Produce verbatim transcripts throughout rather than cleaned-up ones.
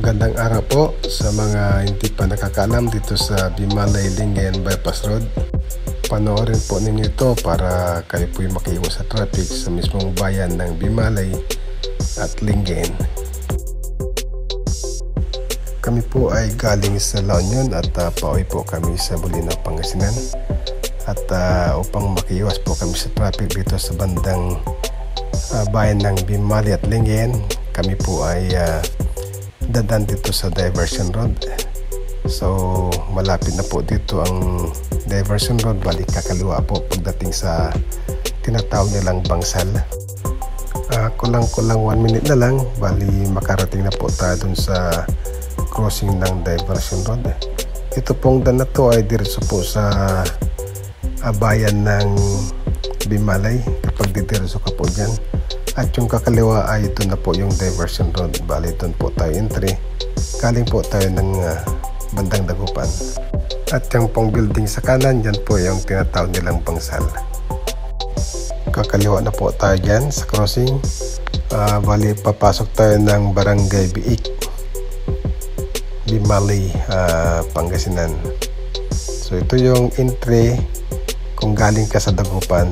Magandang araw po sa mga hindi pa nakakaalam dito sa Bimalay Lingayen Bypass Road. Panoorin po ninyo ito para kayo po'y makiiwas sa traffic sa mismong bayan ng Bimalay at Lingayen. Kami po ay galing sa La Union at uh, pauwi po kami sa Bulinaw, Pangasinan. At uh, upang makiiwas po kami sa traffic dito sa bandang uh, bayan ng Bimalay at Lingayen, kami po ay uh, dadan dito sa diversion road. So malapit na po dito ang diversion road, balik kakaliwa po pagdating sa tinatawag nilang Bangsal. uh, kulang kulang one minute na lang, bali makarating na po tayo dun sa crossing ng diversion road. Ito pong daan na to ay diretso po sa uh, bayan ng Bimalay kapag didiretso ka po dyan. At yung kakaliwa ay ito na po yung diversion road. Bali doon po tayo entry. Galing po tayo ng uh, bandang Dagupan. At yung pong building sa kanan, yan po yung tinatawag nilang Bangsal. Kakaliwa na po tayo dyan sa crossing. uh, Bali papasok tayo ng Barangay Biik, Bimalay, uh, Pangasinan. So ito yung entry kung galing ka sa Dagupan.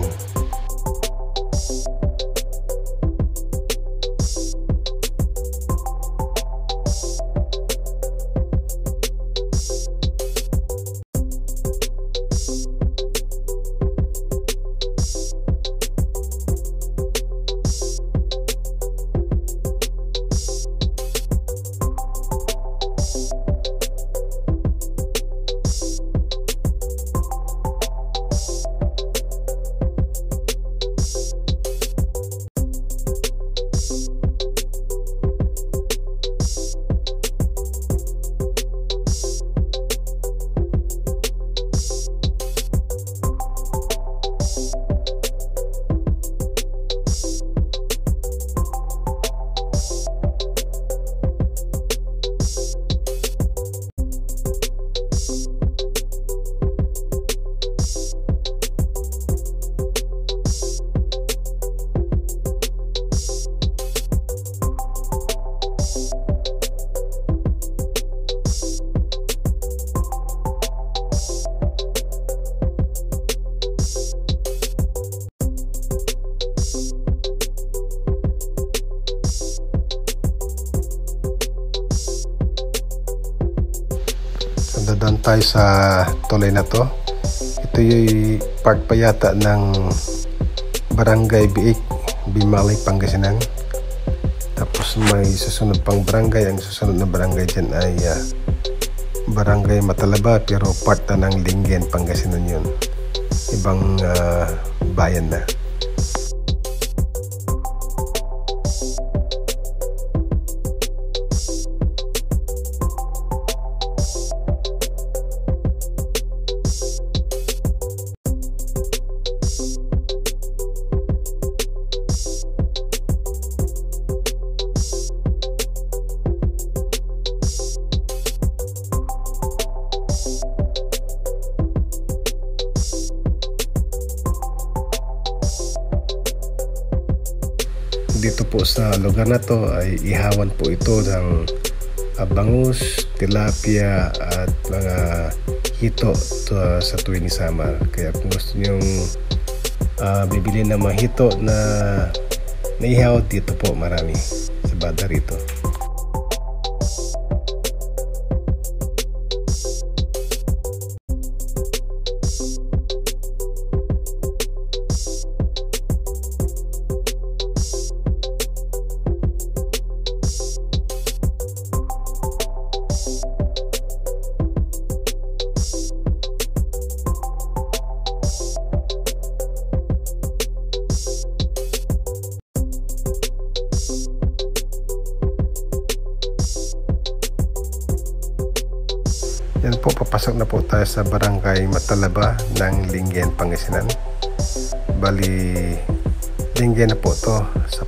Dadaan tayo sa tulay na to. Ito yung part pa yata ng Barangay Biik, Bimalay, Pangasinan. Tapos may susunod pang barangay. Ang susunod na barangay dyan ay uh, Barangay Matalaba, pero part na ng Lingayen, Pangasinan yun. Ibang uh, bayan na. Dito po sa lugar na to ay ihawan po ito ng uh, bangus, tilapia at mga hito to, uh, sa tuwing summer. Kaya kung gusto nyong uh, bibili ng mga hito na naihaw, dito po marami sa banda rito. Yan po, papasok na po tayo sa Barangay Matalaba ng Lingayen, Pangasinan. Bali, Lingayen na po to sa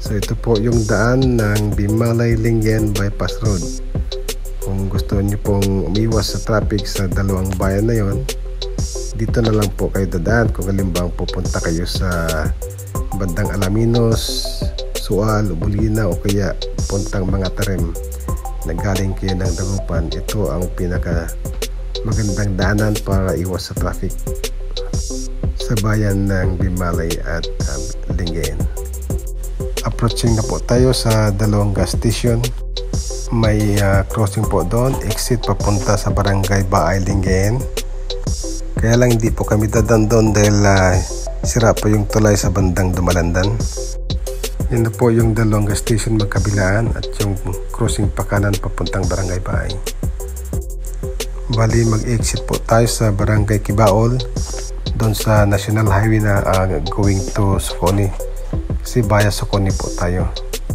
So ito po yung daan ng Bimalay-Lingayen Bypass Road. Kung gusto niyo pong umiwas sa traffic sa dalawang bayan na yon, dito na lang po kayo dadaan. Kung halimbawa pupunta kayo sa bandang Alaminos, Sual, Ubulina o kaya puntang mga Tarem na galing kayo ng Dagupan, ito ang pinaka magandang daanan para iwas sa traffic sa bayan ng Bimalay at um, Lingayen. Approaching na po tayo sa dalawang gas station. May uh, crossing po doon, exit papunta sa barangay Baay, Lingayen. Kaya lang hindi po kami dadan doon dahil uh, sira po yung tulay sa bandang Dumalandan. Yan na po yung dalawang gas station magkabilaan at yung crossing pa kanan papuntang barangay Baay. Bali mag-exit po tayo sa barangay Kibaol doon sa National Highway na uh, going to Soconi. Kasi via Soconi po tayo.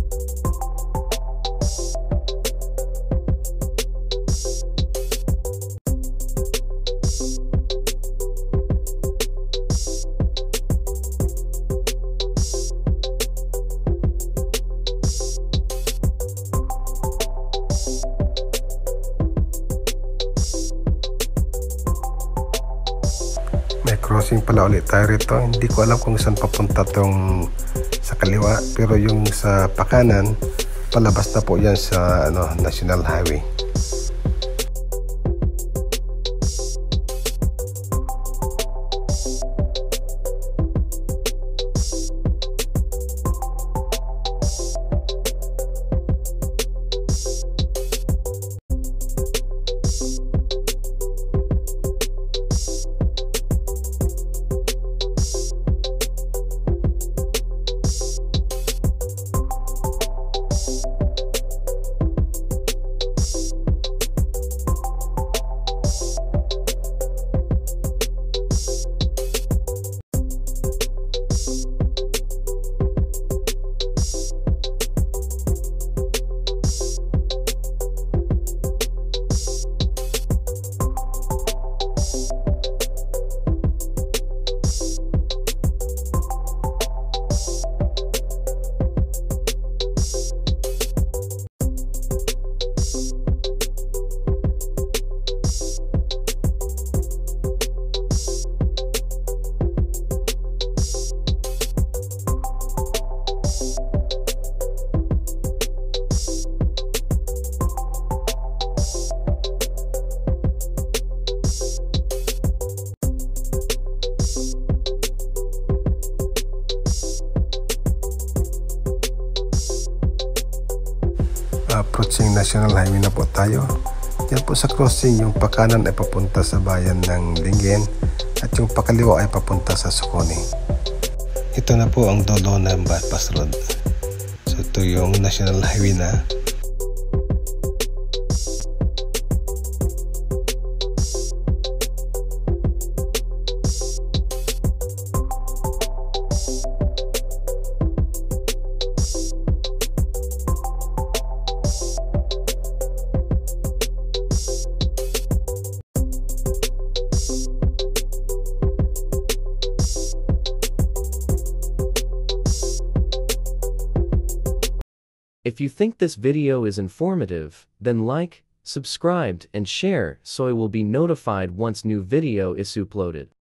May crossing pala ulit tayo rito. Hindi ko alam kung saan papunta tong sa kaliwa, pero yung sa pakanan palabas na po yan sa ano, National Highway. Approaching National Highway na po tayo. Yan po sa crossing, yung pakanan ay papunta sa bayan ng Lingayen at yung pakaliwa ay papunta sa Soconi. Ito na po ang dulo ng bypass road. So ito yung National Highway na. If you think this video is informative, then like, subscribe, and share so I will be notified once new video is uploaded.